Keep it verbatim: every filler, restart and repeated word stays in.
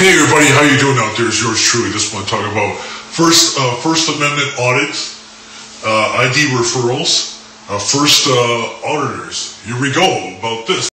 Hey everybody, how you doing out there? It's yours truly. Just want to talk about First uh, First Amendment audit, uh, I D referrals, uh, first uh, auditors. Here we go about this.